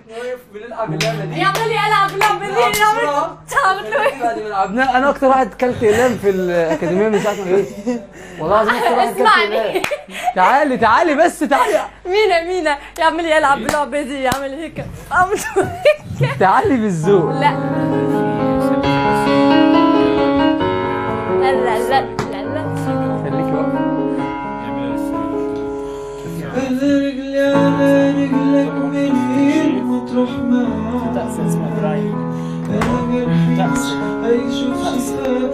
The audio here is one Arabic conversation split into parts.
واقف بنلعب اللعبه دي. يعمل لي العب اللعبه دي. انا اكتر واحد كلت اقلام في الاكاديميه من ساعه ما جيت. والله العظيم اكتر واحد كلت اقلام. تعالي بس تعالي. مينا يعمل لي العب اللعبه دي، يعمل هيك اعمل هيك. تعالي بالذوق. لا لا لا لا لا خليكي واقفه. رجلي على رجلك من غير ما تروح معاك. تأس اسمه درايف. انا جرحي هيشوف شفاء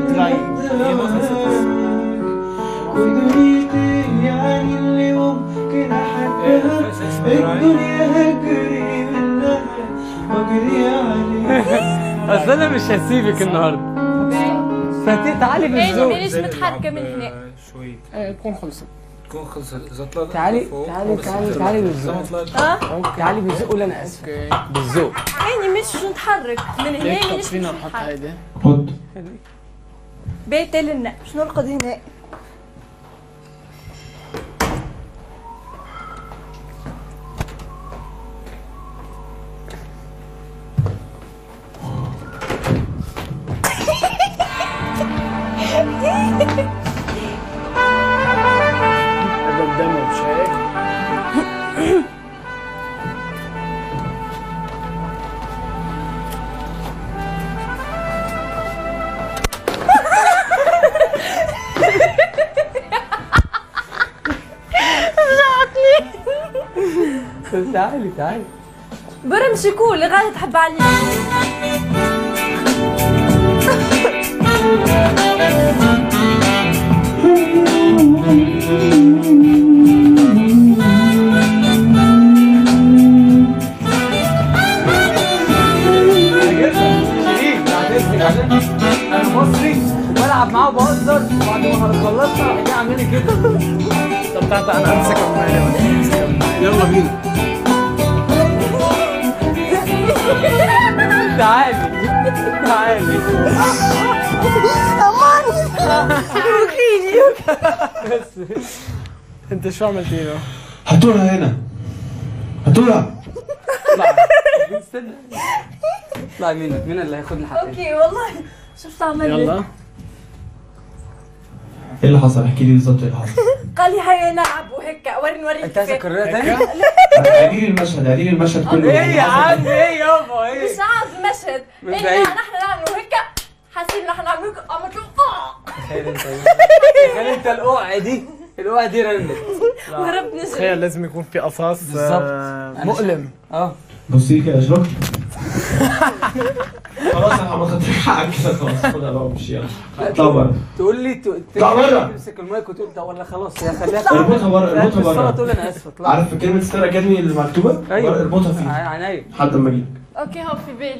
ودنيتي يعني اللي ممكن احبها. الدنيا هجري منها واجري عليها. اصل انا مش هسيبك النهارده. تعالي بالذوق. ليش متحركه من هنا؟ شوي تكون خلصت. تكون خلصت. اذا طلعت تعالي بالذوق. تعالي بالذوق. قول انا اسف. بالذوق. عيني مش نتحرك من هنا. ليش فينا نحط هيدي؟ حط. بيت لنا شنو نرقد هنا؟ هذا الدم مش هيك؟ تعالي برمشي كول غادي تحب علي. انا مصري وبلعب معاه وبهزر وبعد ما خلصنا راح اعمل لي كده. طب تعال انا امسكها من هنا. يلا بينا. تعالي امان وكيلي. بس انت شو عملتي له؟ هاتولها هنا. هاتولها. استنى. اطلعي مين اللي هياخد لي حقي؟ اوكي والله شفت عمل يلا. ايه اللي حصل؟ احكي لي بالظبط ايه اللي حصل. قال لي هيا نلعب وهيك وريك انت عايزه كيف. اكررها تاني؟ اعيدي لي المشهد كله. ايه يا عم ايه يابا ايه؟ مش عارف المشهد. من إيه بعيد. نحن نعمل هيك حاسين نحن نعمل هيك عملت له تخيل انت القوعه دي رنت. وهربت نجري. تخيل لازم يكون في قصاص بالظبط. مؤلم. بصي كده اشرب. خلاص انا عم اخد حقك كده خلاص. خدها بقى ومشي يلا. اطلع بره. تقول لي اطلع بره. تمسك المايك وتقول ده ولا خلاص يا خليها. اربطها بره. تقول انا اسف. اطلع. عارف كلمة ستار اكاديمي اللي مكتوبة؟ ايوه اربطها فيه عينيا لحد ما اجيلك. اوكي هو في بالي.